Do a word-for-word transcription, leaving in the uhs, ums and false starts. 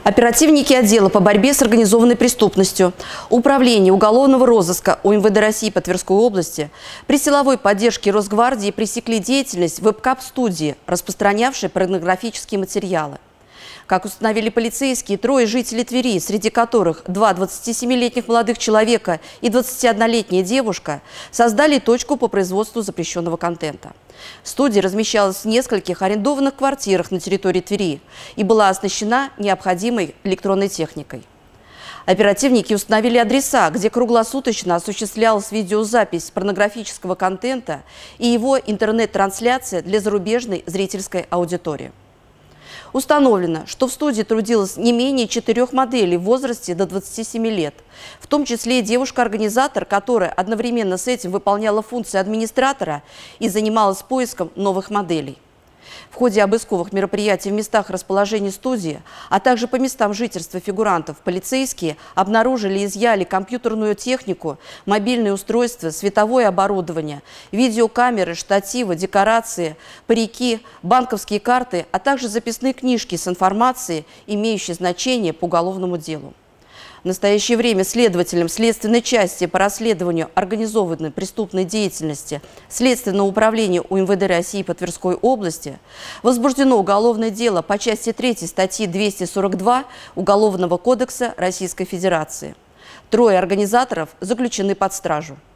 Оперативники отдела по борьбе с организованной преступностью, Управления уголовного розыска УМВД России по Тверской области при силовой поддержке Росгвардии пресекли деятельность вебкам-студии, распространявшей порнографические материалы. Как установили полицейские, трое жителей Твери, среди которых два двадцатисемилетних молодых человека и двадцатиоднолетняя девушка, создали точку по производству запрещенного контента. Студия размещалась в нескольких арендованных квартирах на территории Твери и была оснащена необходимой электронной техникой. Оперативники установили адреса, где круглосуточно осуществлялась видеозапись порнографического контента и его интернет-трансляция для зарубежной зрительской аудитории. Установлено, что в студии трудилось не менее четырех моделей в возрасте до двадцати семи лет, в том числе и девушка-организатор, которая одновременно с этим выполняла функции администратора и занималась поиском новых моделей. В ходе обысковых мероприятий в местах расположения студии, а также по местам жительства фигурантов, полицейские обнаружили и изъяли компьютерную технику, мобильные устройства, световое оборудование, видеокамеры, штативы, декорации, парики, банковские карты, а также записные книжки с информацией, имеющей значение по уголовному делу. В настоящее время следователям следственной части по расследованию организованной преступной деятельности Следственного управления УМВД России по Тверской области возбуждено уголовное дело по части третьей статьи двести сорок два Уголовного кодекса Российской Федерации. Трое организаторов заключены под стражу.